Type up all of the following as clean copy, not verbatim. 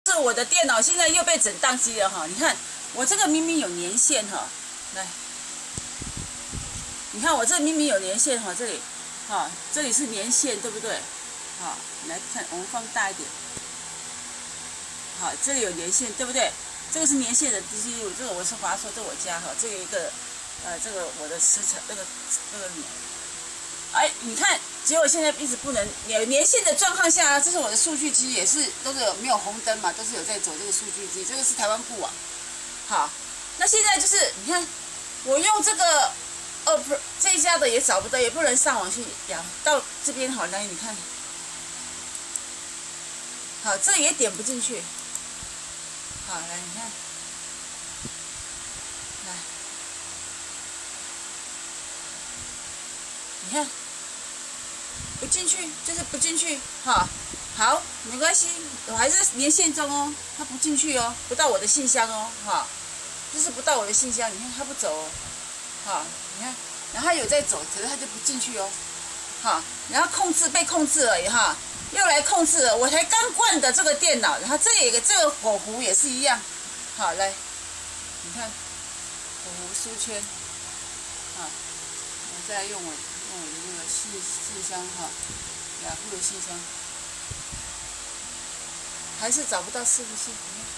是我的电脑现在又被整宕机了哈，你看我这个明明有年限哈，来，你看我这明明有年限哈，这里，哈，这里是年限对不对？好，来看我们放大一点，好，这里有年限对不对？这个是年限的记录，这个我是华硕，这我家哈，这个一个，这个我的时程那个，哎，你看，结果现在一直不能有年限的状况下，这是我的数据机，也是都是有没有红灯嘛，都是有在走这个数据机，这个是台湾固网。好，那现在就是你看，我用这个这一家的也找不到，也不能上网去呀。到这边好，来你看，好，这也点不进去。好，来你看，来，你看。不进去就是不进去，哈，好，没关系，我还是连线中哦，它不进去哦，不到我的信箱哦，哈，就是不到我的信箱，你看它不走哦，哈，你看，然后它有在走，可是它就不进去哦，哈，然后被控制了哈，又来控制了，我才刚灌的这个电脑，然后这里有个这个火狐也是一样，好，来，你看，火狐书圈，啊，我再用我的那个信箱哈，雅虎的信箱，还是找不到伺服器。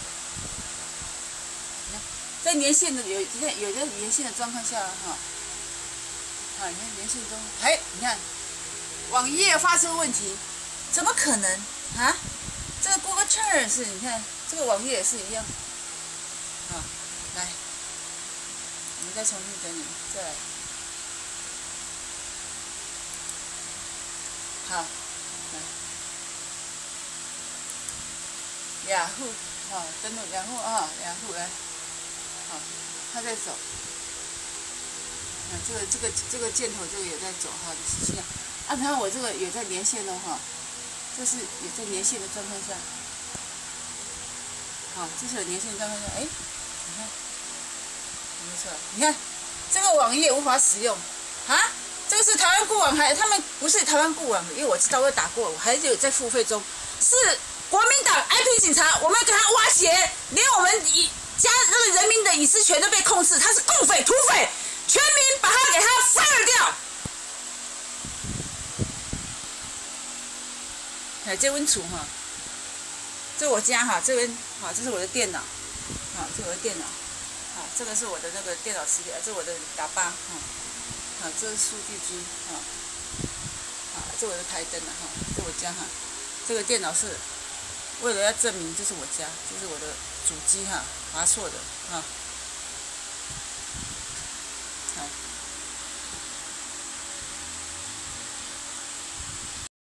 你看，在连线的有在连线的状况下哈，啊，你看连线中，哎，你看网页发出问题，怎么可能啊？这个 Google Chart 是，你看这个网页也是一样，啊，来，我们再重新整理，再来。好，来，雅虎，好，登录雅虎啊，雅虎来，好，它在走，这个箭头这个也在走哈，仔细看，你看我这个有在连线哦哈，这是有在连线的状况下，好，这是有连线的状况下，哎，你看，没错，你看这个网页无法使用，啊？这个是台湾固网，他们不是台湾固网，因为我知道我打过，我还是有在付费中。是国民党 IP 警察，我们给他挖鞋，连我们那个人民的隐私权都被控制，他是共匪、土匪，全民把他给他 fire 掉。哎，这温楚哈，这我家哈，这边好，这是我的电脑，好，这是我的电脑，好，这个是我的那个电脑磁铁，这是我的喇叭哈。好，这是数据机，哈，好，这我的台灯了哈，这我家哈，这个电脑是为了要证明这是我家，这是我的主机哈，华硕的哈。